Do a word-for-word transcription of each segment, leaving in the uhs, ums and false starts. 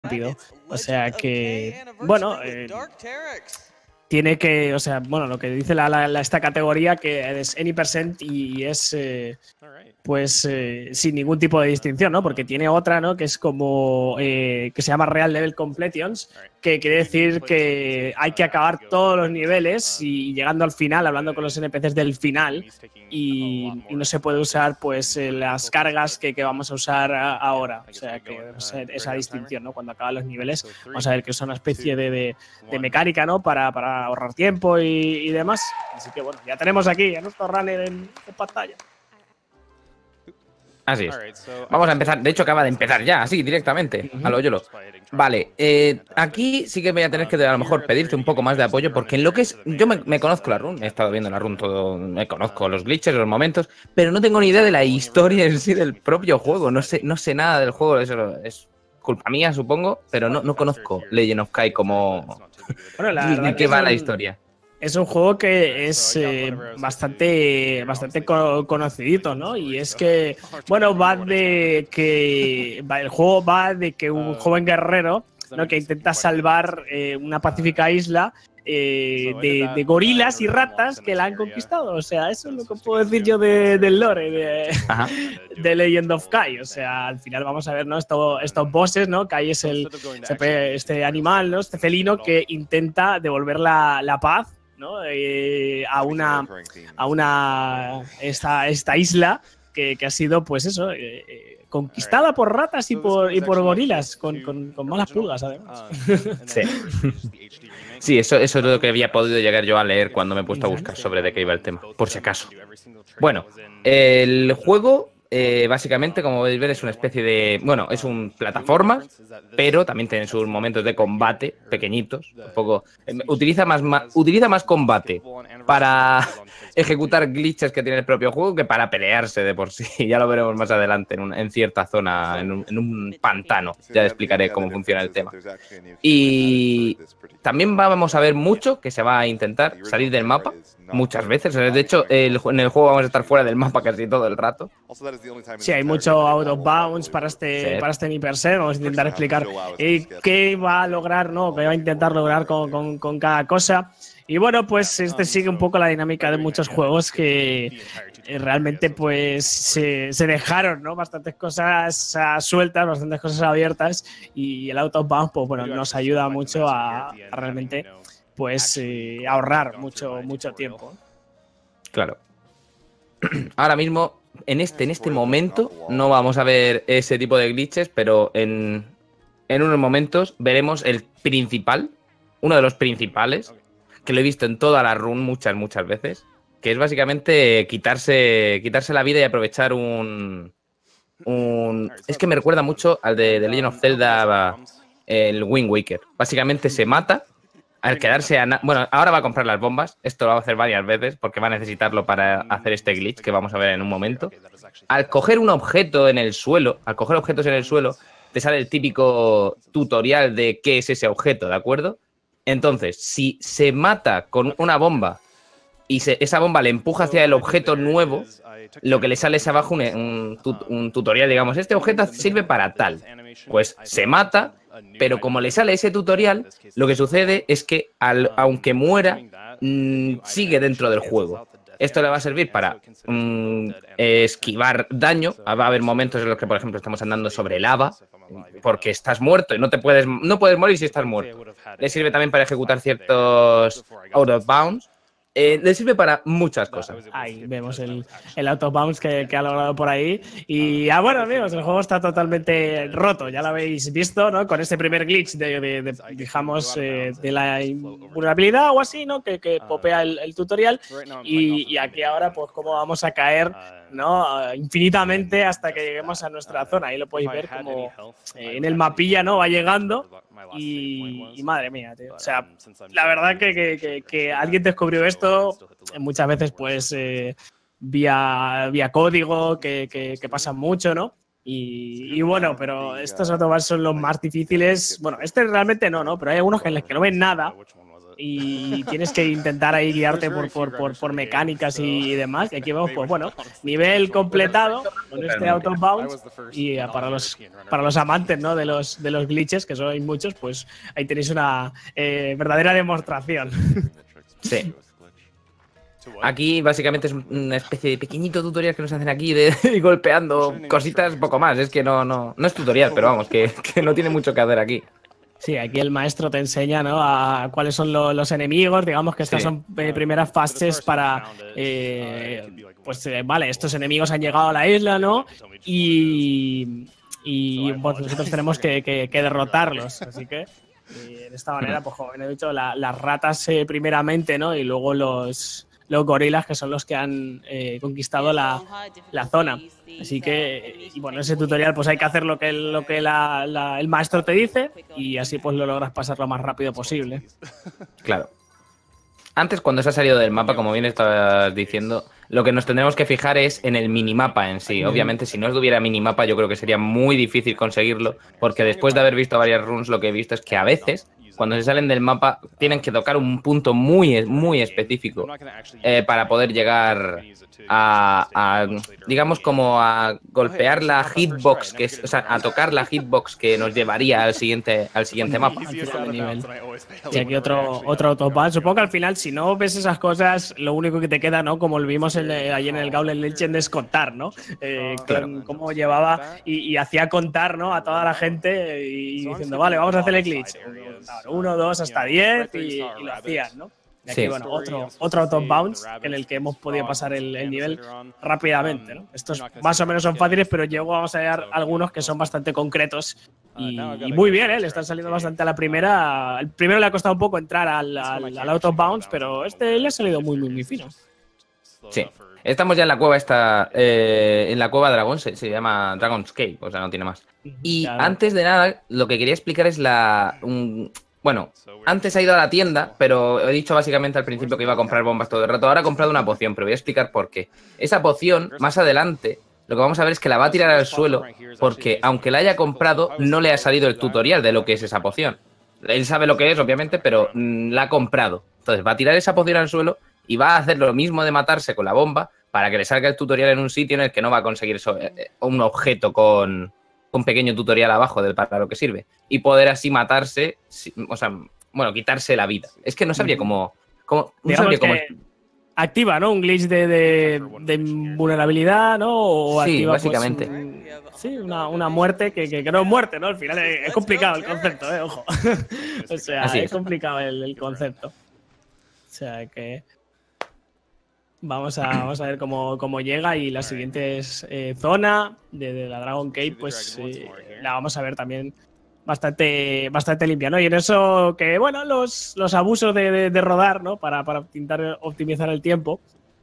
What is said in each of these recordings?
rápido. O sea que, bueno, eh, tiene que, o sea, bueno, lo que dice la, la, la- esta categoría que es any percent y es, eh, pues, eh, sin ningún tipo de distinción, ¿no? Porque tiene otra, ¿no? Que es como, eh, que se llama Real Level Completions, que quiere decir que hay que acabar todos los niveles y llegando al final, hablando con los N P Cs del final, y, y no se puede usar, pues, eh, las cargas que, que vamos a usar a, ahora. O sea, que pues, esa distinción, ¿no? Cuando acaban los niveles, vamos a ver que es una especie de, de, de mecánica, ¿no? Para, para ahorrar tiempo y, y demás. Así que, bueno, ya tenemos aquí a nuestro runner en, en pantalla. Así es. Vamos a empezar. De hecho, acaba de empezar ya, así, directamente. A lo yolo. Vale, eh, aquí sí que voy a tener que a lo mejor pedirte un poco más de apoyo, porque en lo que es. Yo me, me conozco la run, he estado viendo la run todo. Me conozco los glitches, los momentos, pero no tengo ni idea de la historia en sí del propio juego. No sé, no sé nada del juego. Eso es culpa mía, supongo, pero no, no conozco Legend of Kai como. Bueno, la ¿De qué va la historia? Es un juego que es eh, bastante, bastante co conocidito, ¿no? Y es que, bueno, va de que va, el juego va de que un joven guerrero, ¿no? Que intenta salvar eh, una pacífica isla eh, de, de gorilas y ratas que la han conquistado. O sea, eso es lo que puedo decir yo de, del lore de, de Legend of Kai. O sea, al final vamos a ver, ¿no? Esto, estos bosses, ¿no? Kai es el, este animal, ¿no? Este felino que intenta devolver la, la paz, ¿no? Eh, a una a una esta, esta isla que, que ha sido, pues eso, eh, eh, conquistada por ratas y por, y por gorilas, con, con, con malas pulgas, además. Sí, sí eso, eso es lo que había podido llegar yo a leer cuando me he puesto a buscar sobre de qué iba el tema, por si acaso. Bueno, el juego, eh, básicamente, como podéis ver, es una especie de... Bueno, es un plataforma, pero también tiene sus momentos de combate pequeñitos. Un poco, eh, utiliza, más, más, utiliza más combate para ejecutar glitches que tiene el propio juego que para pelearse de por sí. Ya lo veremos más adelante en, un, en cierta zona, en un, en un pantano. Ya explicaré cómo funciona el tema. Y también vamos a ver mucho que se va a intentar salir del mapa muchas veces. De hecho, el, en el juego vamos a estar fuera del mapa casi todo el rato. Sí, hay mucho out of bounds para este, sí. para este Niperser. Vamos a intentar explicar eh, qué va a lograr, ¿no? Qué va a intentar lograr con, con, con cada cosa. Y bueno, pues este sigue un poco la dinámica de muchos juegos que realmente pues se, se dejaron, ¿no? Bastantes cosas uh, sueltas, bastantes cosas abiertas, y el out of bounds, pues bueno, nos ayuda mucho a, a realmente pues eh, ahorrar mucho, mucho tiempo. Claro. Ahora mismo, en este, en este momento, no vamos a ver ese tipo de glitches, pero en, en unos momentos veremos el principal, uno de los principales, que lo he visto en toda la run muchas, muchas veces, que es básicamente quitarse, quitarse la vida y aprovechar un, un... Es que me recuerda mucho al de, de Legend of Zelda, el Wind Waker. Básicamente se mata al quedarse a... Bueno, ahora va a comprar las bombas. Esto lo va a hacer varias veces porque va a necesitarlo para hacer este glitch que vamos a ver en un momento. Al coger un objeto en el suelo, al coger objetos en el suelo, te sale el típico tutorial de qué es ese objeto, ¿de acuerdo? Entonces, si se mata con una bomba y se, esa bomba le empuja hacia el objeto nuevo, lo que le sale es abajo un, un, un tutorial, digamos, este objeto sirve para tal. Pues se mata, pero como le sale ese tutorial, lo que sucede es que al, aunque muera, mmm, sigue dentro del juego. Esto le va a servir para mmm, esquivar daño. Va a haber momentos en los que, por ejemplo, estamos andando sobre lava porque estás muerto y no te puedes, no puedes morir si estás muerto. Le sirve también para ejecutar ciertos out of bounds. Eh, le sirve para muchas cosas. Ahí vemos el, el out of bounds que, que ha logrado por ahí. Y ah, bueno, amigos, el juego está totalmente roto. Ya lo habéis visto, ¿no? Con este primer glitch de, de, de digamos, eh, de la invulnerabilidad o así, ¿no? Que, que popea el, el tutorial. Y, y aquí ahora, pues, cómo vamos a caer, ¿no? Infinitamente hasta que lleguemos a nuestra zona. Ahí lo podéis ver como eh, en el mapilla, ¿no? Va llegando. Y, y madre mía, tío. O sea, la verdad que, que, que, que alguien descubrió esto muchas veces, pues, eh, vía, vía código, que, que, que pasa mucho, ¿no? Y, y bueno, pero estos autobars son los más difíciles. Bueno, este realmente no, ¿no? Pero hay algunos en los que no ven nada. y tienes que intentar ahí guiarte por, por, por, por mecánicas y demás. Y aquí vemos, pues bueno, nivel completado con este out of bounds. Y para los, para los amantes, ¿no?, de los, de los glitches, que son muchos, pues ahí tenéis una eh, verdadera demostración. Sí. Aquí básicamente es una especie de pequeñito tutorial que nos hacen aquí de ir golpeando cositas, poco más. Es que no, no, no es tutorial, pero vamos, que, que no tiene mucho que hacer aquí. Sí, aquí el maestro te enseña, ¿no?, a cuáles son lo, los enemigos. Digamos que estas sí. son eh, primeras fases para, eh, pues eh, vale, estos enemigos han llegado a la isla, ¿no? Y, y pues, nosotros tenemos que, que, que derrotarlos. Así que y de esta manera, pues como he dicho, la, las ratas eh, primeramente, ¿no? Y luego los, los gorilas, que son los que han eh, conquistado la, la zona. Así que, y bueno, ese tutorial pues hay que hacer lo que, lo que la, la, el maestro te dice y así pues lo logras pasar lo más rápido posible. Claro. Antes, cuando se ha salido del mapa, como bien estabas diciendo, lo que nos tendremos que fijar es en el minimapa en sí. Obviamente, si no hubiera minimapa, yo creo que sería muy difícil conseguirlo, porque después de haber visto varias runs, lo que he visto es que a veces, cuando se salen del mapa, tienen que tocar un punto muy, muy específico eh, para poder llegar a, a, digamos, como a golpear la hitbox, que es, o sea, a tocar la hitbox que nos llevaría al siguiente, al siguiente mapa. Y aquí otro, otro autopad. Supongo que al final, si no ves esas cosas, lo único que te queda, ¿no?, como lo vimos en, ayer en el Gauntlet Legend, es contar, ¿no? Eh, claro. con, cómo llevaba y, y hacía contar, ¿no?, a toda la gente y diciendo, vale, vamos a hacer el glitch. Uno, dos, hasta diez y, y lo hacían, ¿no? Y aquí, sí. bueno, otro, otro top bounce en el que hemos podido pasar el, el nivel rápidamente, ¿no? Estos más o menos son fáciles, pero luego vamos a ver algunos que son bastante concretos y, y muy bien, ¿eh? Le están saliendo bastante a la primera. El primero le ha costado un poco entrar al, al, al out of bounds, pero este le ha salido muy, muy, muy fino. Sí. Estamos ya en la cueva esta, eh, en la cueva Dragón, se, se llama Dragon's Cave, o sea, no tiene más. Y claro. Antes de nada, lo que quería explicar es la... Un, bueno, antes ha ido a la tienda, pero he dicho básicamente al principio que iba a comprar bombas todo el rato. Ahora ha comprado una poción, pero voy a explicar por qué. Esa poción, más adelante, lo que vamos a ver es que la va a tirar al suelo porque, aunque la haya comprado, no le ha salido el tutorial de lo que es esa poción. Él sabe lo que es, obviamente, pero mmm, la ha comprado. Entonces va a tirar esa poción al suelo y va a hacer lo mismo de matarse con la bomba para que le salga el tutorial en un sitio en el que no va a conseguir eso, eh, un objeto con... un pequeño tutorial abajo del para lo que sirve y poder así matarse, o sea, bueno, quitarse la vida. Es que no sabría cómo... cómo no sabría cómo... Activa, ¿no? Un glitch de, de, de vulnerabilidad, ¿no? O sí, activa, básicamente. Pues, un, sí, una, una muerte que, que, que no es muerte, ¿no? Al final es, es complicado el concepto, ¿eh? Ojo. O sea, es. es complicado el, el concepto. O sea, que... Vamos a, vamos a ver cómo, cómo llega y la siguiente eh, zona de, de la Dragon Cave, pues eh, la vamos a ver también bastante, bastante limpia, ¿no? Y en eso que, bueno, los, los abusos de, de, de rodar, ¿no? Para, para intentar optimizar el tiempo.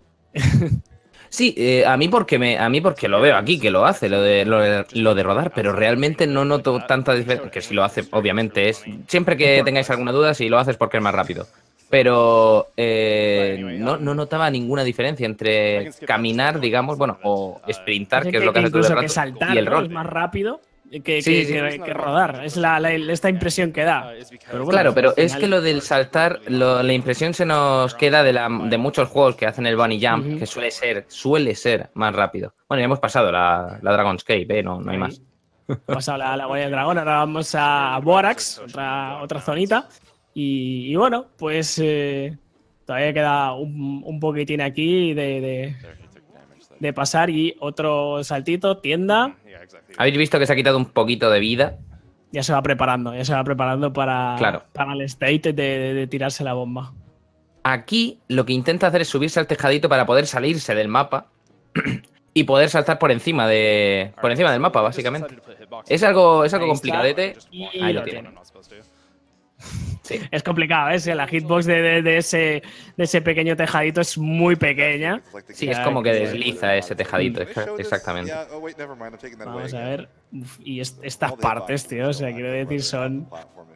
Sí, eh, a mí porque me, a mí porque lo veo aquí, que lo hace, lo de, lo de, lo de rodar, pero realmente no noto tanta diferencia, que si lo hace, obviamente, es siempre que tengáis alguna duda, si lo haces porque es más rápido. Pero eh, no, no notaba ninguna diferencia entre caminar, digamos, bueno, o sprintar, que, que es lo que, que hace todo el rato, que saltar, y el ¿no? rol. Es más rápido que, que, sí, sí. que, que rodar. Es la, la, esta impresión que da. Pero bueno, claro, pero es que lo del saltar, lo, la impresión se nos queda de, la, de muchos juegos que hacen el bunny jump, uh-huh. que suele ser, suele ser más rápido. Bueno, ya hemos pasado la, la Dragon's Cave, ¿eh? No, no hay más. Hemos pasado la, la Guardia del Dragón, ahora vamos a Borax, otra, otra zonita. Y, y bueno, pues eh, todavía queda un, un poquitín aquí de, de, de pasar y otro saltito, tienda. ¿Habéis visto que se ha quitado un poquito de vida? Ya se va preparando, ya se va preparando para, claro. para el state de, de, de tirarse la bomba. Aquí lo que intenta hacer es subirse al tejadito para poder salirse del mapa y poder saltar por encima de por encima del mapa, básicamente. Es algo, es algo complicadete. Y ahí lo tiene. Sí. Es complicado, ¿eh? La hitbox de, de, de, ese, de ese pequeño tejadito es muy pequeña. Sí, es como que desliza ese tejadito, exactamente. Vamos a ver. Uf, y est estas partes, tío, o sea, quiero decir, son...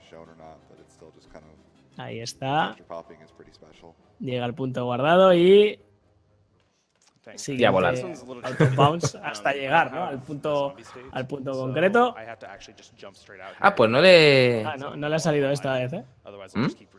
Ahí está. Llega al punto guardado y... Y a volar. Bounce hasta llegar, ¿no? Al punto, al punto concreto. Ah, pues no le... Ah, no, no le ha salido esta vez, ¿eh? ¿Mm?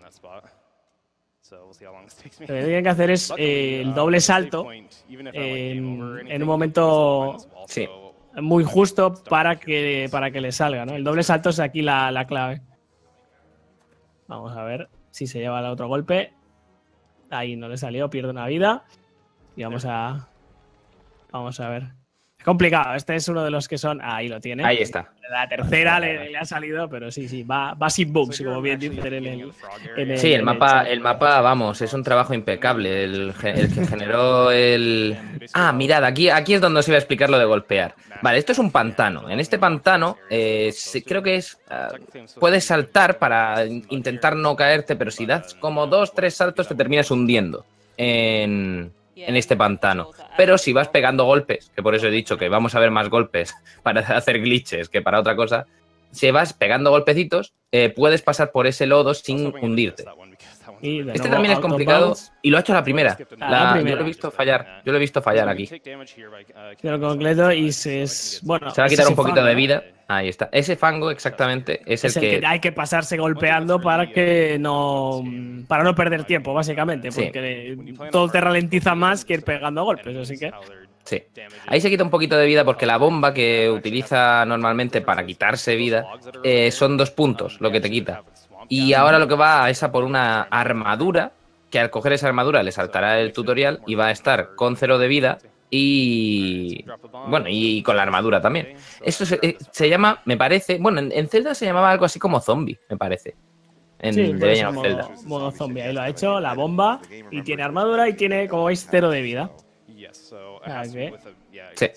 Lo que tienen que hacer es eh, el doble salto en, en un momento Sí. muy justo para que, para que le salga, ¿no? El doble salto es aquí la, la clave. Vamos a ver si se lleva el otro golpe. Ahí no le salió, pierde una vida. Y vamos a... Vamos a ver. Es complicado, este es uno de los que son... Ahí lo tiene. Ahí está. La tercera le, le ha salido, pero sí, sí, va, va sin bugs, como bien dicen en el, en el... Sí, el en mapa, chat. el mapa, vamos, es un trabajo impecable. El, el que generó el... Ah, mirad, aquí, aquí es donde os iba a explicar lo de golpear. Vale, esto es un pantano. En este pantano, eh, sí, creo que es... Uh, puedes saltar para intentar no caerte, pero si das como dos, tres saltos te terminas hundiendo en... en este pantano. Pero si vas pegando golpes, que por eso he dicho que vamos a ver más golpes para hacer glitches que para otra cosa, si vas pegando golpecitos, eh, puedes pasar por ese lodo sin hundirte. Y de Este nuevo, también es out of complicado bounds. y lo ha hecho la primera. Ah, La- la yo primera. lo he visto fallar. Yo lo he visto fallar aquí. Lo completo y se es... Bueno, Se va a es quitar ese un poquito fango, de ¿no? vida. Ahí está. Ese fango exactamente es, Es el el que, que... hay que pasarse golpeando para que no para no perder tiempo, básicamente, Sí. porque todo te ralentiza más que ir pegando golpes, así que Sí. Ahí se quita un poquito de vida porque la bomba que utiliza normalmente para quitarse vida eh, son dos puntos lo que te quita. Y ahora lo que va es a por una armadura, que al coger esa armadura le saltará el tutorial y va a estar con cero de vida y... bueno, y con la armadura también. Esto se, eh, se llama, me parece... Bueno, en, en Zelda se llamaba algo así como zombie, me parece. En sí, The puede Legend ser of modo, Zelda. modo zombie. Ahí lo ha hecho, la bomba, y tiene armadura y tiene, como veis, cero de vida. Ah, ¿qué? Sí.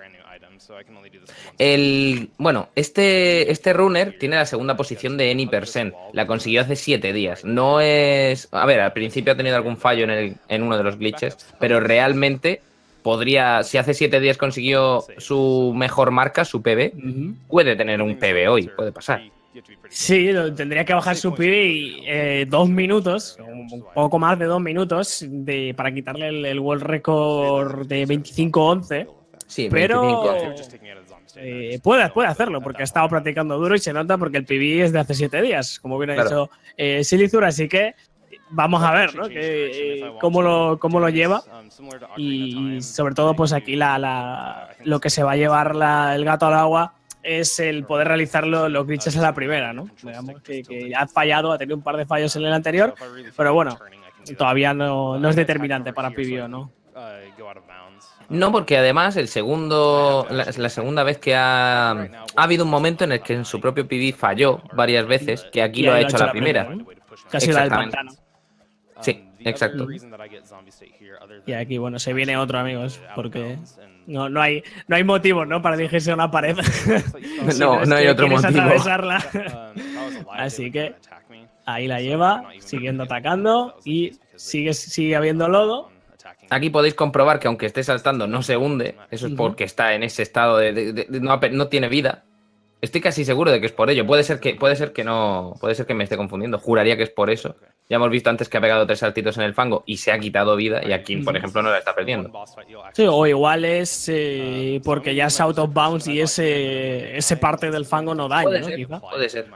El, bueno, este, este runner tiene la segunda posición de Any Percent. La consiguió hace siete días. No es... A ver, al principio ha tenido algún fallo en, el, en uno de los glitches, pero realmente podría... Si hace siete días consiguió su mejor marca, su P B, Ujú. puede tener un P B hoy, puede pasar. Sí, lo- tendría que bajar su P B y eh, dos minutos, un poco más de dos minutos, de, para quitarle el, el World Record de veinticinco once. Sí, Pero veinticinco. eh, puede, puede hacerlo, porque ha estado practicando duro y se nota porque el P B es de hace siete días, como bien ha Claro. dicho eh, Silizur, así que vamos a ver, ¿no? Que, eh, cómo, lo, cómo lo lleva. Y sobre todo, pues aquí la, la, lo que se va a llevar la- el gato al agua es el poder realizar lo- los glitches a la primera, ¿no? Digamos que, que ha fallado, ha tenido un par de fallos en el anterior, pero bueno, todavía no, no es determinante para P B O, ¿no? No, porque además el segundo, la, la segunda vez que ha, ha habido un momento en el que en su propio P B falló varias veces, que aquí Y lo ha ahí hecho la primera. ¿no? Casi la del Exactamente. pantano. Sí, exacto. Y aquí, bueno, se viene otro, amigos, porque no, no, hay, no hay motivo, ¿no? Para dirigirse a una pared. Si No, es no hay que otro quieres motivo. atravesarla. Así que ahí la lleva, siguiendo atacando y sigue, sigue habiendo lodo. Aquí podéis comprobar que aunque esté saltando no se hunde. Eso es Ujú. porque está en ese estado de, de- de- de- no, ape- no tiene vida. Estoy casi seguro de que es por ello. Puede ser que, puede ser que no, puede ser que me esté confundiendo. Juraría que es por eso. Ya hemos visto antes que ha pegado tres saltitos en el fango y se ha quitado vida y aquí, por ejemplo, no la está perdiendo. Sí, o igual es eh, porque ya es out of bounds y ese, ese parte del fango no daña, Puede ¿no? ser, Quizá. puede ser.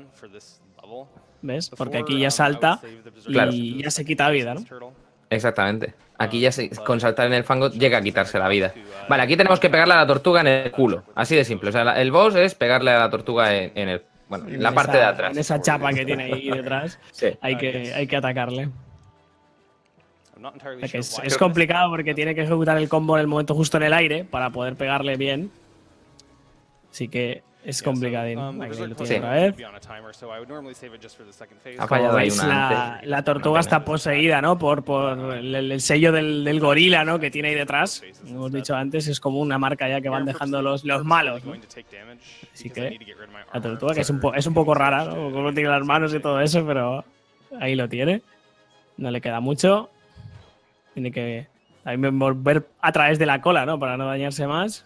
¿Ves? Porque aquí ya salta y Claro. ya se quita vida, ¿no? Exactamente. Aquí ya se- con saltar en el fango llega a quitarse la vida. Vale, aquí tenemos que pegarle a la tortuga en el culo. Así de simple. O sea, la- el boss es pegarle a la tortuga en, en el, bueno, en la En parte esa- de atrás. En esa chapa que tiene ahí detrás, Sí. hay que, hay que atacarle. O sea que es, es complicado porque tiene que ejecutar el combo en el momento justo en el aire para poder pegarle bien. Así que es complicadín. Ahí lo tiene Sí. otra vez. Ha Como fallado ahí veis, una la, antes. la tortuga está poseída, ¿no? Por, por el, el sello del, del gorila, ¿no? Que tiene ahí detrás. Como hemos dicho antes, es como una marca ya que van dejando los, los malos, ¿no? Así que la tortuga, que es un, po- es un poco rara, ¿no? Como tiene las manos y todo eso, pero ahí lo tiene. No le queda mucho. Tiene que también volver a través de la cola, ¿no? Para no dañarse más.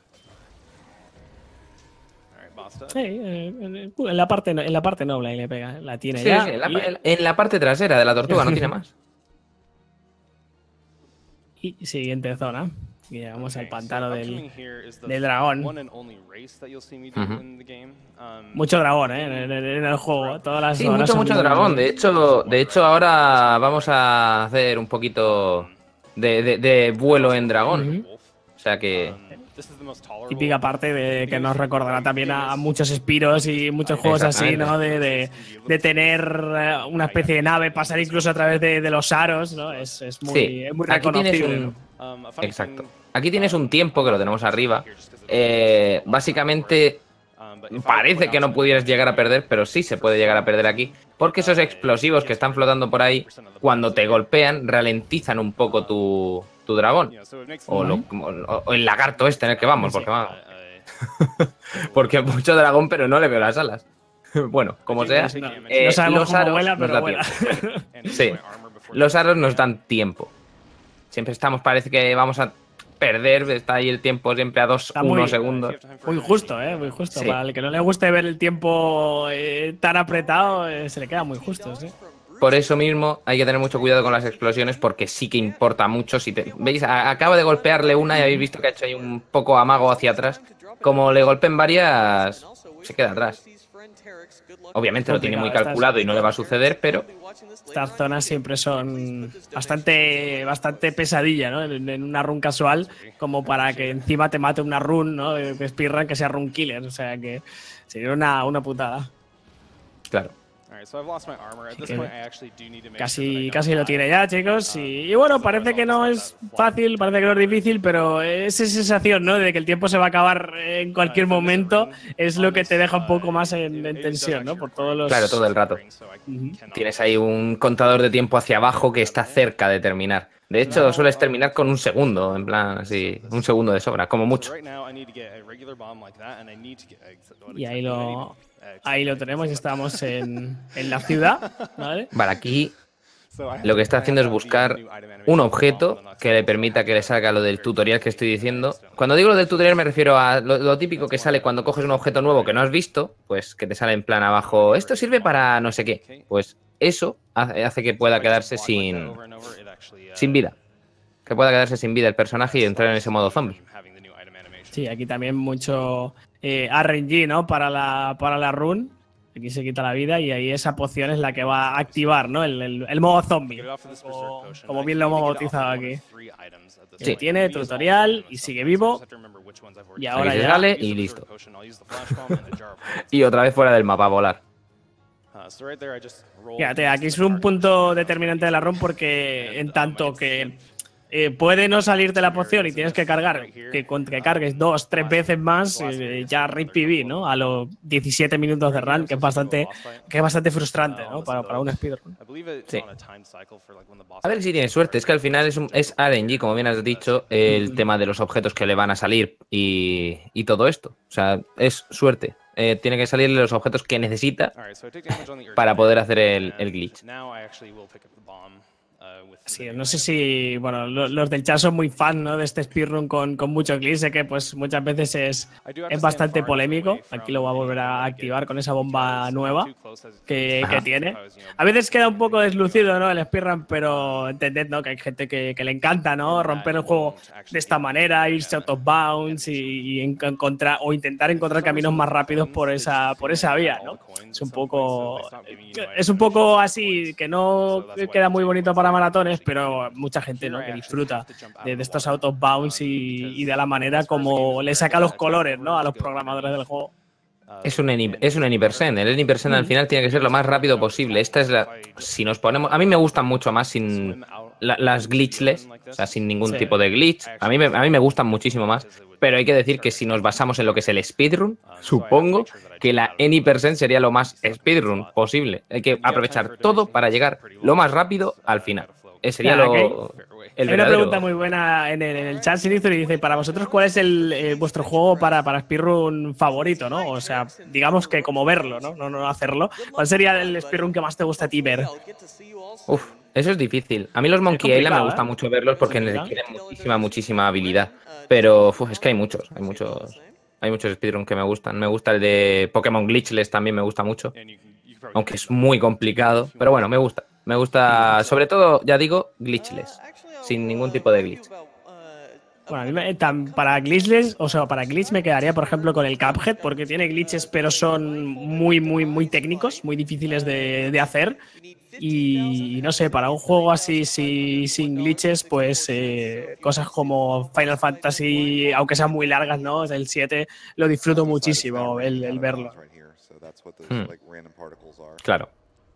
Sí, eh, en en la parte, en la parte noble ahí le pega. La tiene Sí, ya. sí, en, la, y- en- en la parte trasera de la tortuga, no tiene más. Y siguiente zona. Llegamos al pantano del, del dragón. Ujú. Mucho dragón, ¿eh? En, en- en el juego. Todas las Sí, zonas mucho, son mucho muy- dragón. De hecho, de hecho, ahora vamos a hacer un poquito de, de- de vuelo en dragón. Ujú. O sea que. Típica parte de que nos recordará también a, a muchos Spiros y muchos juegos así, Exactamente. ¿no? De, de, de tener eh, una especie de nave, pasar incluso a través de, de los aros, ¿no? Es, es muy, Sí, es muy aquí tienes reconocible, un. ¿no? Exacto. Aquí tienes un tiempo que lo tenemos arriba. Eh, básicamente, parece que no pudieras llegar a perder, pero sí se puede llegar a perder aquí. Porque esos explosivos que están flotando por ahí, cuando te golpean, ralentizan un poco tu, tu dragón. O, lo- o- o el lagarto este en el que vamos, porque vamos. Porque mucho dragón, pero no le veo las alas. Bueno, como sea, No, eh, no sabemos los cómo aros vuela, nos pero da vuela. tiempo. Sí, los aros nos dan tiempo. Siempre estamos, parece que vamos a perder, está ahí el tiempo siempre a dos, Está uno muy- segundos. Muy justo, ¿eh? Muy justo. Sí. Para el que no le guste ver el tiempo eh, tan apretado, eh, se le queda muy justo, ¿sí? Por eso mismo hay que tener mucho cuidado con las explosiones porque sí que importa mucho. Si te, ¿veis? A- acabo de golpearle una y habéis visto que ha hecho ahí un poco amago hacia atrás. Como le golpeen varias, se queda atrás. Obviamente lo tiene muy Complicado, calculado y no le va a suceder, pero Estas zonas siempre son bastante, bastante pesadilla, ¿no? En, en una run casual, como para que encima te mate una run, ¿no? De de speedrun que sea run killer. O sea que sería una, una putada. claro. Casi, casi lo tiene ya, chicos. Y, y bueno, parece que no es fácil, parece que no es difícil, pero esa sensación, ¿no? De que el tiempo se va a acabar en cualquier momento es lo que te deja un poco más en, en tensión, ¿no? Por todos los. Claro, todo el rato. Ujú. Tienes ahí un contador de tiempo hacia abajo que está cerca de terminar. De hecho, sueles terminar con un segundo, en plan así, un segundo de sobra, como mucho. Y ahí lo, ahí lo tenemos, ya estamos en, en la ciudad, ¿vale? Vale, aquí lo que está haciendo es buscar un objeto que le permita que le salga lo del tutorial que estoy diciendo. Cuando digo lo del tutorial me refiero a lo, lo típico que sale cuando coges un objeto nuevo que no has visto, pues que te sale en plan abajo, esto sirve para no sé qué. Pues eso hace, hace que pueda quedarse sin, sin vida. Que pueda quedarse sin vida el personaje y entrar en ese modo zombie. Sí, aquí también mucho eh, R N G, ¿no? Para la, para la run. Aquí se quita la vida y ahí esa poción es la que va a activar, ¿no? El, el, el modo zombie. Como, como bien lo hemos bautizado aquí. Sí. Tiene tutorial y sigue vivo. Y ahora Aquí se ya. sale y listo. Y otra vez fuera del mapa a volar. Fíjate, aquí es un punto determinante de la run porque en tanto que eh, puede no salirte la poción y tienes que cargar, que, con- que cargues dos, tres veces más, eh, ya R I P V, ¿no? A los diecisiete minutos de run, que es bastante, que es bastante frustrante, ¿no? Para, para un speedrun. Sí. A ver si tienes suerte. Es que al final es, un, es R N G, como bien has dicho, el tema de los objetos que le van a salir y, y todo esto. O sea, es suerte. Eh, tiene que salirle los objetos que necesita para poder hacer el, el glitch. Sí, no sé si, bueno, lo- los del chat son muy fan, ¿no? De este speedrun con, con muchos glitches, sé que pues muchas veces es, es bastante polémico. Aquí lo voy a volver a activar con esa bomba nueva que, que tiene. A veces queda un poco deslucido, ¿no? El speedrun, pero entended, ¿no? Que hay gente que, que le encanta, ¿no? Romper el juego de esta manera, irse out of bounds y, y en- encontrar o intentar encontrar caminos más rápidos por esa, por esa vía, ¿no? Es un poco, es un poco así, que no queda muy bonito para maratones, pero mucha gente, ¿no? Que disfruta de, de estos out of bounds y, y de la manera como le saca los colores, ¿no? A los programadores del juego. Es un Any, es un Anypercent. El Anypercent al final tiene que ser lo más rápido posible. Esta es la. Si nos ponemos. A mí me gustan mucho más sin la- las glitchless, o sea, sin ningún Sí. tipo de glitch. A mí, me, a mí me gustan muchísimo más. Pero hay que decir que si nos basamos en lo que es el speedrun, supongo que la Anypercent sería lo más speedrun posible. Hay que aprovechar todo para llegar lo más rápido al final. Ese sería Mira, lo. aquí El Hay una verdadero. pregunta muy buena en el, en el chat, Sinistro, y dice, para vosotros, ¿cuál es el, eh, vuestro juego para, para speedrun favorito, ¿no? O sea, digamos que como verlo, ¿no? No, no hacerlo. ¿Cuál sería el speedrun que más te gusta a ti ver? Uf, eso es difícil. A mí los Monkey Island me complicado, gusta ¿eh? mucho verlos porque Complicado. requieren muchísima, muchísima habilidad. Pero uf, es que hay muchos, hay muchos, hay muchos speedrun que me gustan. Me gusta el de Pokémon Glitchless, también me gusta mucho. Aunque es muy complicado. Pero bueno, me gusta. Me gusta, sobre todo, ya digo, glitchless. Sin ningún tipo de glitch. Bueno, a mí me, tan, para glitches, o sea, para glitch me quedaría, por ejemplo, con el Cuphead, porque tiene glitches, pero son muy, muy, muy técnicos, muy difíciles de, de hacer. Y no sé, para un juego así si, sin glitches, pues eh, cosas como Final Fantasy, aunque sean muy largas, ¿no? El siete lo disfruto muchísimo el, el verlo. Hmm. Claro.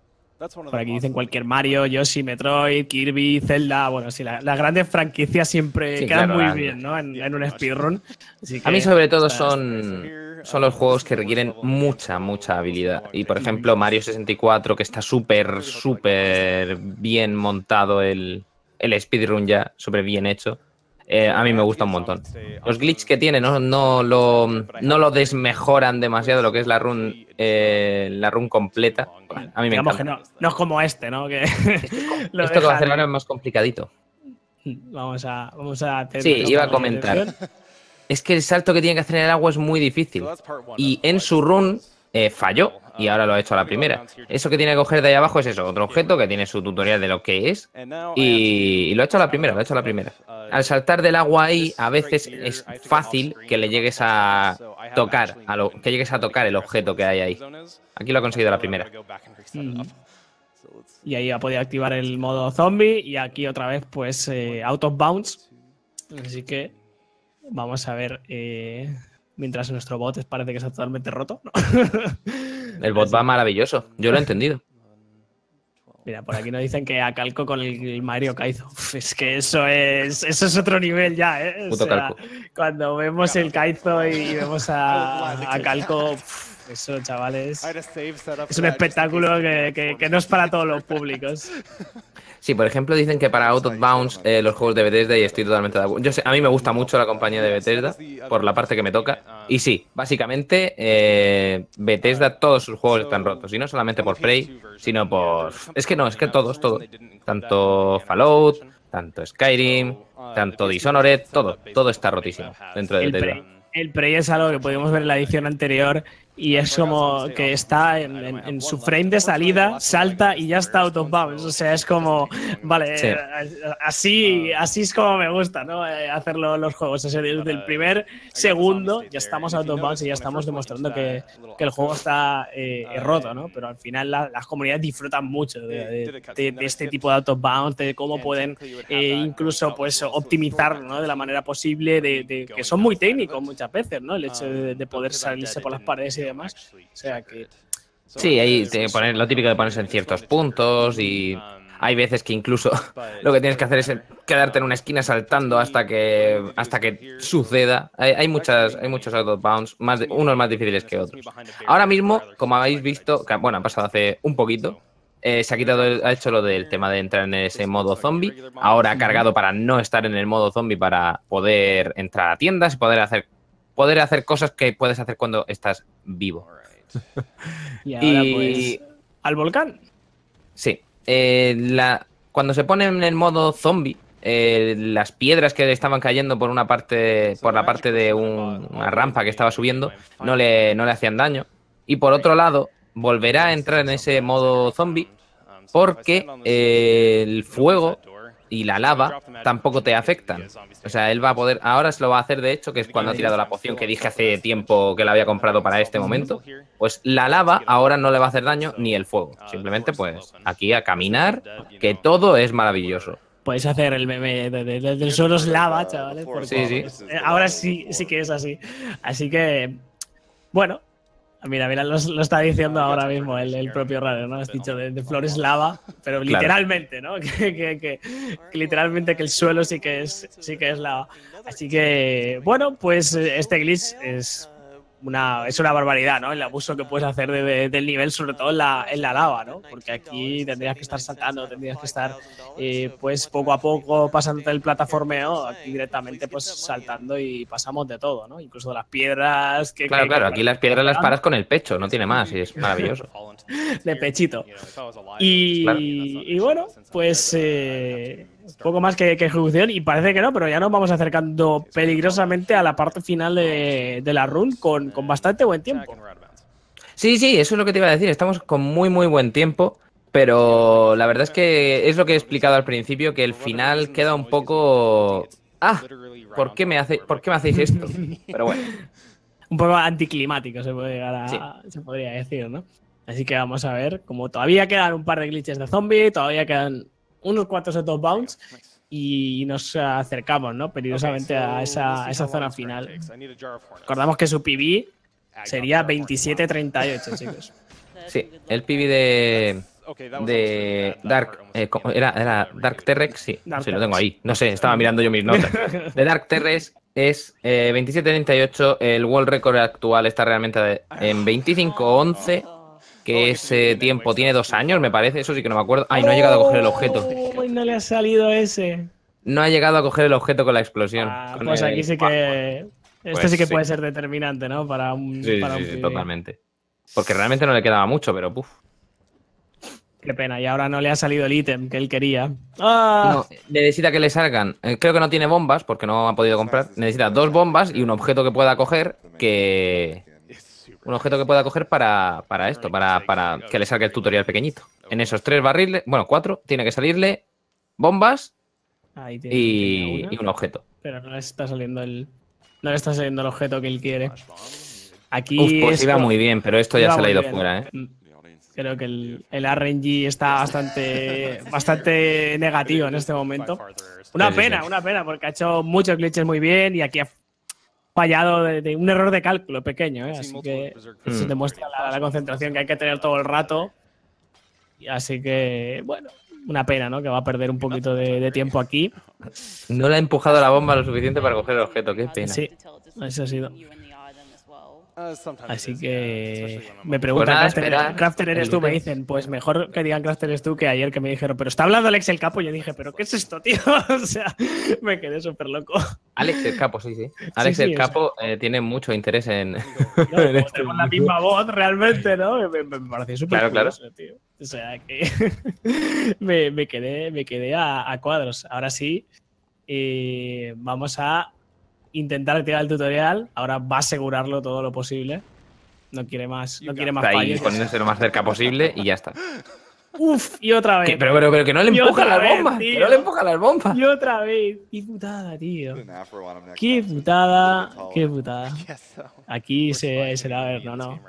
Por aquí dicen cualquier Mario, Yoshi, Metroid, Kirby, Zelda. Bueno, sí, la, las grandes franquicias siempre Sí, quedan claro, muy la- bien, ¿no? En, en un speedrun. Así A mí que sobre todo está- son, son los juegos que requieren mucha, mucha habilidad. Y por ejemplo Mario sesenta y cuatro, que está súper, súper bien montado el, el speedrun ya, súper bien hecho. Eh, a mí me gusta un montón. Los glitches que tiene no, no, lo, no lo desmejoran demasiado lo que es la run, eh, la run completa. A mí me digamos encanta. que no, no es como este, ¿no? Que lo Esto que va a hacer dejan- ahora es más complicadito. Vamos a, vamos a tener Sí, prestar iba a más comentar. atención. Es que el salto que tiene que hacer en el agua es muy difícil. Y en su run eh, falló y ahora lo ha hecho a la primera. Eso que tiene que coger de ahí abajo es eso, otro objeto que tiene su tutorial de lo que es. Y, y lo ha hecho a la primera, lo ha hecho a la primera. Al saltar del agua ahí, a veces es fácil que le llegues a tocar, a lo, que llegues a tocar el objeto que hay ahí. Aquí lo ha conseguido a la primera. Mm. Y ahí ha podido activar el modo zombie y aquí otra vez pues eh, out of bounds. Así que vamos a ver eh, mientras nuestro bot parece que está totalmente roto, ¿no? El bot va maravilloso, yo lo he entendido. Mira, por aquí nos dicen que a calco con el Mario Kaizo. Uf, es que eso es eso es otro nivel ya, ¿eh? O Puto sea, calco. cuando vemos el Kaizo y vemos a, a calco, uf, eso, chavales, es un espectáculo que, que, que no es para todos los públicos. Sí, por ejemplo, dicen que para Out of Bounds eh, los juegos de Bethesda, y estoy totalmente de acuerdo. Yo sé, a mí me gusta mucho la compañía de Bethesda, por la parte que me toca. Y sí, básicamente, eh, Bethesda, todos sus juegos están rotos. Y no solamente por Prey, sino por... Es que no, es que todos, todos. Tanto Fallout, tanto Skyrim, tanto Dishonored, todo. Todo está rotísimo dentro de El Bethesda. Prey, el Prey es algo que pudimos ver en la edición anterior y es como que está en, en, en su frame de salida, salta y ya está out of bounds. O sea, es como, vale, Sí. eh, así, así es como me gusta, ¿no? Eh, hacerlo los juegos. O sea, desde el primer segundo ya estamos out of bounds y ya estamos demostrando que, que el juego está eh, roto, ¿no? Pero al final la, las comunidades disfrutan mucho de, de, de, de este tipo de out of bounds, de cómo pueden eh, incluso pues optimizarlo, ¿no? De la manera posible, de, de que son muy técnicos muchas veces, ¿no? El hecho de, de poder salirse por las paredes y demás. O sea que... Sí, ahí te poner lo típico de ponerse en ciertos puntos y hay veces que incluso lo que tienes que hacer es quedarte en una esquina saltando hasta que hasta que suceda. Hay, hay muchas hay muchos out of bounds, más de, unos más difíciles que otros. Ahora mismo, como habéis visto, que, bueno, ha pasado hace un poquito, eh, se ha quitado, el- ha hecho lo del tema de entrar en ese modo zombie. Ahora ha cargado para no estar en el modo zombie para poder entrar a tiendas y poder hacer poder hacer cosas que puedes hacer cuando estás vivo. Y ahora Y- pues... ¿Al volcán? Sí. Eh, la, cuando se pone en el modo zombie, eh, las piedras que le estaban cayendo por una parte, por la parte de un- una rampa que estaba subiendo, no le, no le hacían daño. Y por otro lado, volverá a entrar en ese modo zombie porque eh, el fuego y la lava tampoco te afectan. O sea, él va a poder, ahora se lo va a hacer de hecho, que es cuando ha tirado la poción que dije hace tiempo que la había comprado para este momento. Pues la lava ahora no le va a hacer daño ni el fuego. Simplemente pues aquí a caminar, que todo es maravilloso. Podéis hacer el meme de, de- de- del suelo es lava, chavales. Porque Sí, sí. es- eh, ahora sí, sí que es así. Así que, bueno, mira, mira, lo, lo está diciendo ahora mismo el, el propio Radio, ¿no? Has dicho de, de flores lava, pero Claro. literalmente, ¿no? Que, que- que- que literalmente que el suelo sí que es, sí que es lava. Así que, bueno, pues eh, este glitch es una, es una barbaridad, ¿no? El abuso que puedes hacer de- de- del nivel, sobre todo en la, en la lava, ¿no? Porque aquí tendrías que estar saltando, tendrías que estar, eh, pues poco a poco pasándote el plataformeo, aquí directamente pues saltando y pasamos de todo, ¿no? Incluso de las piedras que... Claro, que- claro, que- aquí las piedras las paras con el pecho, no tiene más, y es maravilloso. de pechito. Y, Claro. y bueno, pues eh, poco más que, que ejecución y parece que no, pero ya nos vamos acercando peligrosamente a la parte final de, de la run con, con bastante buen tiempo. Sí, sí, eso es lo que te iba a decir. Estamos con muy, muy buen tiempo, pero la verdad es que es lo que he explicado al principio, que el final queda un poco ah, ¿por qué me, hace, ¿por qué me hacéis esto? Pero bueno. Un poco anticlimático se, puede llegar a, sí. se podría decir, ¿no? Así que vamos a ver, como todavía quedan un par de glitches de zombie, todavía quedan unos cuantos set of bounds y nos acercamos, ¿no? Peligrosamente a esa, a esa zona final. Recordamos que su P B sería veintisiete treinta y ocho, chicos. Sí, el P B de, de Dark, eh, era, era Dark T-Rex, sí, Dark sí, lo tengo ahí. No sé, estaba mirando yo mis notas. De Dark T-Rex es eh, veintisiete treinta y ocho, el World Record actual está realmente en veinticinco once. Que ese tiempo tiene dos años, me parece. Eso sí que no me acuerdo. Ay, no ha llegado a coger el objeto. Uy, no le ha salido ese. No ha llegado a coger el objeto con la explosión. Ah, pues aquí sí que... Esto pues sí que sí. puede ser determinante, ¿no? Para un... Sí, para sí, un sí totalmente. Porque realmente no le quedaba mucho, pero puf. Qué pena. Y ahora no le ha salido el ítem que él quería. ¡Ah! No, necesita que le salgan... Creo que no tiene bombas, porque no ha podido comprar. Necesita dos bombas y un objeto que pueda coger que... Un objeto que pueda coger para, para esto, para, para que le salga el tutorial pequeñito. En esos tres barriles, bueno, cuatro, tiene que salirle bombas Ahí y, y un objeto. Pero no le está saliendo el, no le está saliendo el objeto que él quiere. Aquí Uf, pues iba muy bien, pero esto ya se le ha ido bien. fuera, ¿eh? Creo que el, el R N G está bastante, bastante negativo en este momento. Una sí, pena, sí, sí. una pena, porque ha hecho muchos glitches muy bien y aquí ha fallado de, de un error de cálculo pequeño, ¿eh? Así que mm. eso demuestra la, la concentración que hay que tener todo el rato. Y así que, bueno, una pena, ¿no? Que va a perder un poquito de, de tiempo aquí. No le ha empujado la bomba lo suficiente para coger el objeto, qué pena. Sí, eso ha sido. Así que me preguntan, pues Crafter, Crafter eres tú, me dicen, pues mejor que digan Crafter eres tú que ayer que me dijeron, pero está hablando Alex el Capo, y yo dije, pero ¿qué es esto, tío? O sea, me quedé súper loco. Alex el Capo, sí, sí. Alex sí, sí, el Capo o sea, eh, tiene mucho interés en... No, en este tenemos la misma voz realmente, ¿no? Me, me pareció súper claro, curioso, claro. tío. O sea, que me, me quedé, me quedé a, a cuadros. Ahora sí, eh, vamos a intentar tirar el tutorial. Ahora va a asegurarlo todo lo posible. No quiere más, no quiere más está fallos. Ahí poniéndose lo más cerca posible y ya está. Uf, y otra vez. Pero, pero, pero que no le empuja las bombas. Que no le empuja las bombas. Y otra vez. Qué putada, tío. Qué putada. Qué putada. Aquí se, se la va a ver, no, no.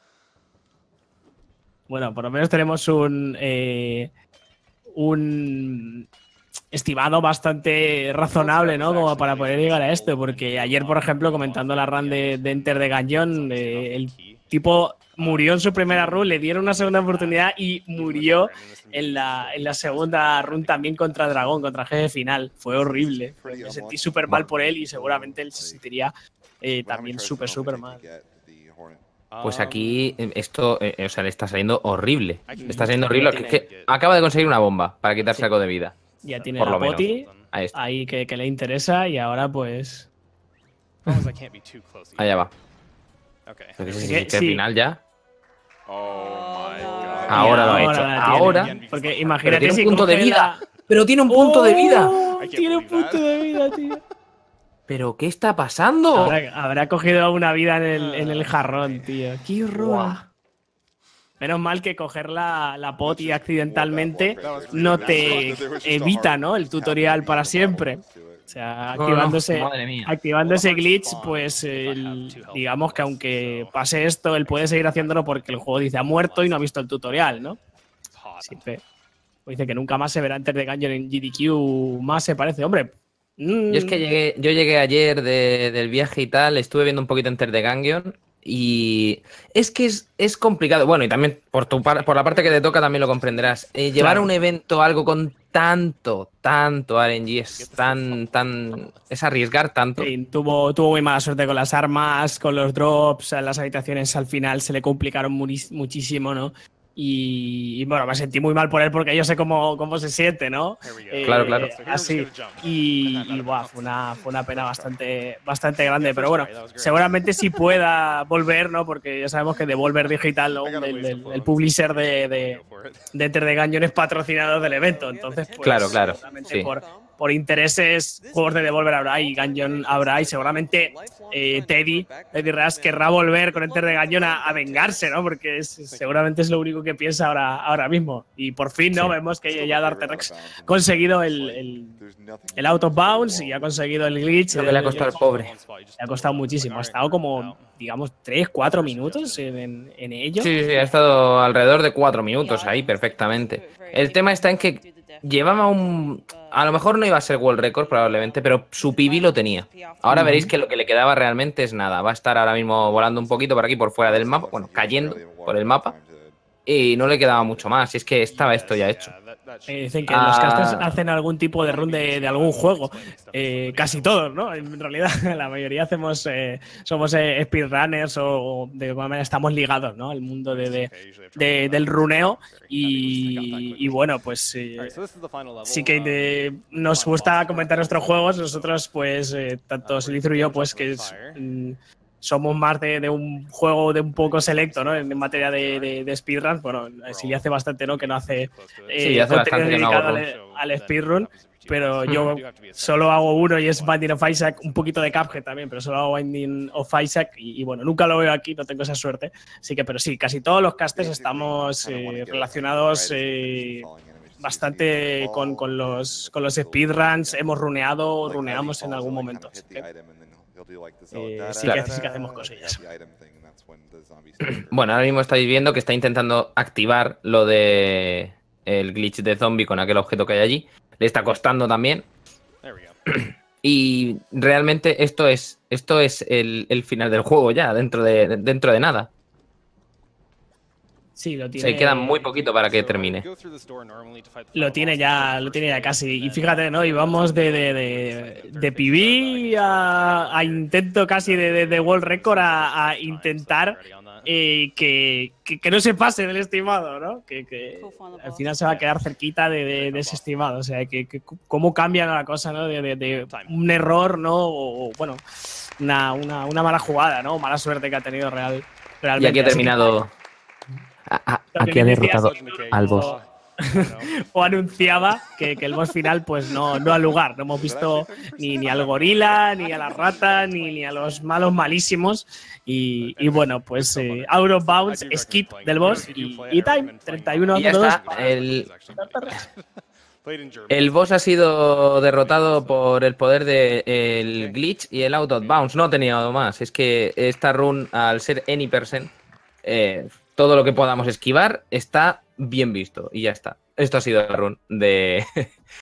Bueno, por lo menos tenemos un. Eh, un. estimado bastante razonable, ¿no? Como para poder llegar a esto, porque ayer, por ejemplo, comentando la run de, de Enter the Gungeon, eh, el tipo murió en su primera run, le dieron una segunda oportunidad y murió en la, en la segunda run también contra Dragón, contra el jefe final. Fue horrible. Me sentí súper mal por él y seguramente él se sentiría eh, también súper, súper mal. Pues aquí esto, eh, o sea, le está saliendo horrible. Le está saliendo horrible. Que, que acaba de conseguir una bomba para quitarse algo de vida. Ya tiene por la poti ahí, ahí que, que le interesa y ahora pues... Allá va. Okay. Si es que, sí. final ya. Oh my God. Ahora lo ha hecho. Ahora. Tiene, porque imagínate tiene un si punto de vida. La... Pero tiene un punto oh, de vida. Tiene un punto de vida, tío. ¿Pero qué está pasando? Habrá, habrá cogido una vida en el, en el jarrón, tío. ¡Qué horror! Menos mal que coger la, la poti accidentalmente no te evita, ¿no? El tutorial para siempre. O sea, activándose, no, no. activando ese glitch, pues el, digamos que aunque pase esto, él puede seguir haciéndolo porque el juego dice ha muerto y no ha visto el tutorial, ¿no? Siempre. Pues dice que nunca más se verá Enter the Gungeon en G D Q más, se parece. Hombre. Mm. Yo es que llegué, yo llegué ayer de, del viaje y tal, estuve viendo un poquito Enter the Gungeon. Y es que es, es complicado. Bueno, y también por, tu, por la parte que te toca también lo comprenderás. Eh, llevar claro. un evento, algo con tanto, tanto R N G es tan, tan... es arriesgar tanto. Sí, tuvo, tuvo muy mala suerte con las armas, con los drops, las habitaciones al final se le complicaron muchísimo, ¿no? Y, y bueno, me sentí muy mal por él porque yo sé cómo, cómo se siente, ¿no? Eh, claro, claro. Así. Y, y buah, fue, una, fue una pena bastante, bastante grande. Pero bueno, seguramente sí pueda volver, ¿no? Porque ya sabemos que Devolver Digital, ¿no? el, el, el publisher de, de, de Enter the Gungeon es patrocinador del evento. Entonces, pues, claro, claro. seguramente sí. por, por intereses, juegos de Devolver habrá y Gungeon habrá, y seguramente eh, Teddy, Teddy Rush querrá volver con Enter the Gungeon a, a vengarse, ¿no? Porque es, seguramente es lo único que piensa ahora, ahora mismo. Y por fin, ¿no? Sí. Vemos que ya Darterex ha conseguido el, el, el out of bounds y ha conseguido el glitch. Lo que le ha costado al pobre. Le ha costado muchísimo. Ha estado como, digamos, tres, cuatro minutos en, en ello. Sí, sí, ha estado alrededor de cuatro minutos ahí perfectamente. El tema está en que llevaba un... A lo mejor no iba a ser World Record probablemente, pero su P B lo tenía. Ahora veréis que lo que le quedaba realmente es nada. Va a estar ahora mismo volando un poquito por aquí, por fuera del mapa. Bueno, cayendo por el mapa. Y no le quedaba mucho más. Y es que estaba esto ya hecho. Eh, dicen que ah. los casters hacen algún tipo de run de, de algún juego. Eh, casi todos, ¿no? En realidad, la mayoría hacemos eh, somos eh, speedrunners o, o de alguna manera estamos ligados, ¿no? Al mundo de, de, de, del runeo. Y, y bueno, pues eh, sí que de, nos gusta comentar nuestros juegos. Nosotros, pues, eh, tanto Silithru y yo, pues que es... Mm, somos más de, de un juego de un poco selecto, ¿no? En, en materia de, de, de speedrun. Bueno, sí hace bastante, ¿no? Que no hace, eh, sí, hace contenido dedicado no al, al speedrun. Pero yo solo hago uno y es Binding of Isaac, un poquito de Cuphead también, pero solo hago Binding of Isaac y, y bueno, nunca lo veo aquí, no tengo esa suerte. Así que, pero sí, casi todos los casters estamos eh, relacionados eh, bastante con, con, los, con los speedruns, hemos runeado, runeamos en algún momento. Así que, Eh, sí, que, sí que hacemos cosillas. Bueno, ahora mismo estáis viendo que está intentando activar lo de el glitch de zombie con aquel objeto que hay allí. Le está costando también. Y realmente esto es esto es el, el final del juego ya, dentro de, dentro de nada. Sí, lo tiene. Se queda muy poquito para que termine. Lo tiene ya, lo tiene ya casi. Y fíjate, ¿no? Y vamos de, de, de, de P B a, a intento casi de, de, de World Record a, a intentar eh, que, que, que no se pase del estimado, ¿no? Que, que al final se va a quedar cerquita de, de, de ese estimado. O sea, que, que cómo cambia la cosa, ¿no? De, de, de un error, ¿no? O, bueno, una, una, una mala jugada, ¿no? Mala suerte que ha tenido real, realmente. Y aquí ha terminado. A, aquí ha derrotado al boss. O anunciaba que, que el boss final pues no, no ha lugar. No hemos visto ni, ni al gorila, ni a la rata, ni, ni a los malos malísimos. Y, y bueno, pues eh, out of bounds, skip del boss y, y time, treinta y uno a dos. El, el boss ha sido derrotado por el poder del glitch y el out of bounds. No ha tenido más. Es que esta run, al ser any percent, eh, todo lo que podamos esquivar está bien visto y ya está. Esto ha sido la run de,